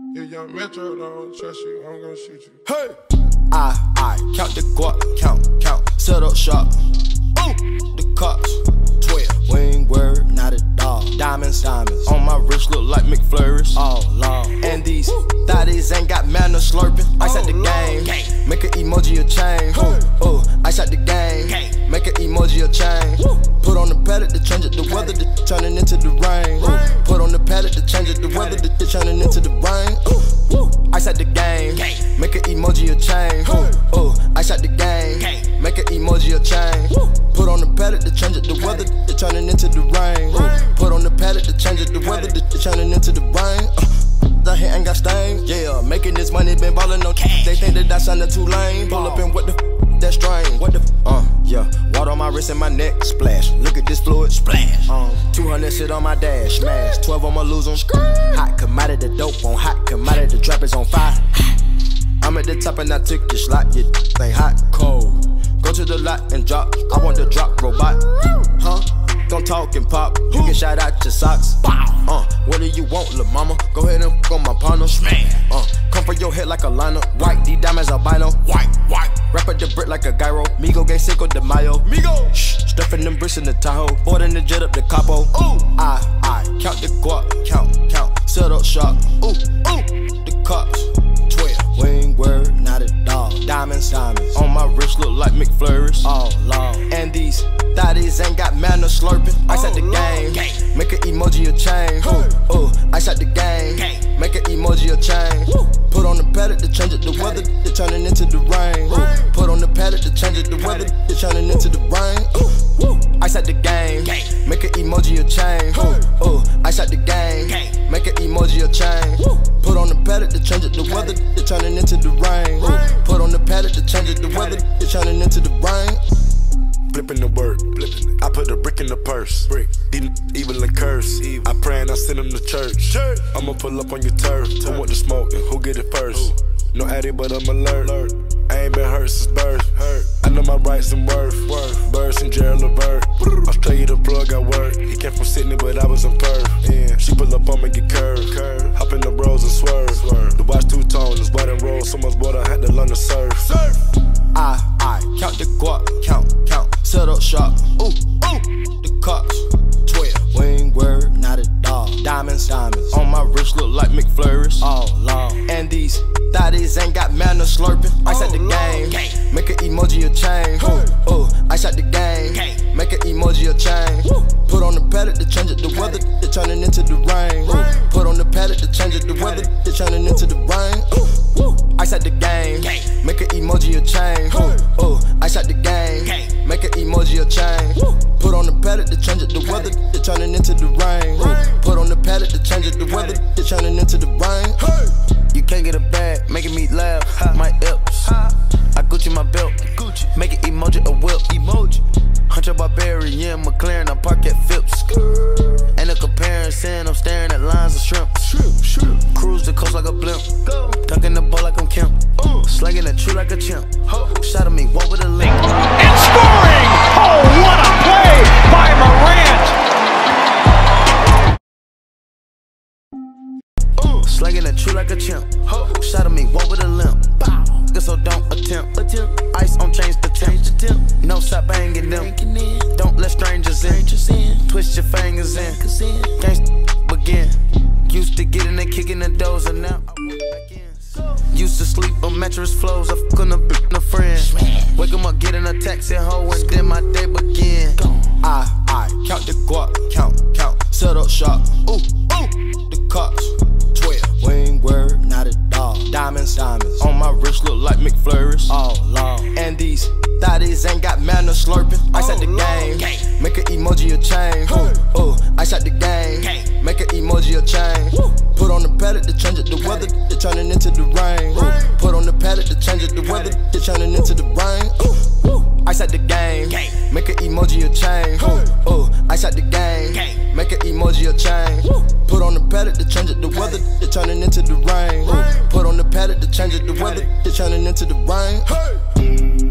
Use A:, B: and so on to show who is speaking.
A: You young Metro, don't trust you, I'm gonna shoot you.
B: Hey! I count the guap, count, set up shop. Ooh, the cops, 12. We ain't worried, not at all. Diamonds, on my wrist look like McFlurries. All long. And these thotties ain't got manners slurping. Ice at the game, make an emoji a chain. Ooh, ice at the game, make an emoji a chain. Put on the pallet to change it, the weather to turning into the rain. Put on the pallet to change it, the weather to turning into the rain. Ice at the game, make an emoji a chain. Ooh, ice at the game, make an emoji a chain. Put on the pallet to change it, the weather to turning into the rain. Put on the pallet to change it, the weather to turning into the rain. I here ain't got stain, yeah. Making this money, been ballin' on cash. They think that I soundin' too lame. Pull up and what the that strain? What the yeah. Water on my wrist and my neck, splash. Look at this fluid, splash. 200 shit on my dash, smash. 12 I'ma lose them. Hot commodity, dope on hot commodity. The trap is on fire. I'm at the top and I took your slot. You ain't hot, cold. Go to the lot and drop. I want the drop robot. Don't talk and pop. You get shot out your socks. What do you want, lil' mama? Go ahead and fuck on my partner. Come for your head like a liner. White, D diamonds albino. White. Wrap up the brick like a gyro. Migo gay Cinco de Mayo. Migo. Stuffing them bricks in the Tahoe. Boarding the jet up the capo. Ooh. I count the guap. Count. Set up shop. Ooh. The cops. 12. We ain't worried, not at all. Diamonds. On my wrist look like McFlurries. All long. And these thotties ain't got manners slurping. Ice at the game, make an emoji a chain. Ooh, ice at the game, make an emoji a chain. Put on the pallet to change it, the weather to turning into the rain. Put on the pallet to change it, the weather to turning into the rain. Ice at the game, make an emoji a chain. Ooh, ice at the game, make an emoji a chain. Put on the pallet to change it, the weather to turning into the rain. Put on the pallet to change it, the weather to turning into the rain.
C: Flipping the work, I put a brick in the purse. Evil and curse. I pray and I send him to church. I'ma pull up on your turf. Who want the smoke and who get it first? No addy, but I'm alert. I ain't been hurt since birth. I know my rights and worth. Birds and Gerald Levert. Australia the plug I work. He came from Sydney, but I was in Perth. She pull up on me, get curved. Hop in the rolls and swerve. The watch two-tone is white and roll. So much water, I had to learn to surf.
B: I count the guap, count, set up shop. Ooh, the cops, 12. We ain't worried, not at all. Diamonds, on my wrist look like McFlurries. All long. And these thotties ain't got manners slurping. Ice at the game, make an emoji a chain. Ooh, ice at the game, make an emoji a chain. Put on the pallet to change it, the weather to turning into the rain. Put on the pallet to change it, the weather to turning into the rain. Ice at the game, make an emoji a chain. Ooh, ice at the game, make an emoji a chain. Put on the pallet to change it, the weather to turning into the rain. Put on the pallet to change it, the weather to turning into the rain. You can't get a bag, making me laugh. My ips, I Gucci my belt, make an emoji a whip. Hunter Barbarian, McLaren, I park at Phipps. Ain't a comparison, I'm staring at lines of shrimp. Cruise the coast like a blimp, dunking the ball like I'm Kemp. Slanging the tree like a chimp. Shot at me, walk with a limp.
D: And scoring! Oh, what a play by Morant!
B: Slanging the tree like a chimp. Shot at me, walk with a limp. So don't attempt. Ice on change the temp. No stop banging them. Don't let strangers in. Twist your fingers in. Gangsta begin. Used to getting and kicking the doors and now I work back in. Used to sleep on mattress floors. I fuck on a friend. Wake 'em up, get in a taxi hoe and then my day begin. I count the guap, count, set up shop. Ooh, the cops, 12. We ain't worried, not at all. Diamonds, on my wrist look like McFlurries. All long. And these thotties ain't got manners slurping. Ice at the game, make an emoji a chain. Ooh, ice at the game, make an emoji a chain. Put on the pallet to change it, the weather to turning into the rain. Put on the pallet to change it, the weather to turning into the rain. Ice at the game, make an emoji a chain. Ooh, ice at the game, make an emoji a chain. Put on the pallet to change it, the weather to turning into the rain. Put on the pallet to change it, the weather to turning into the rain.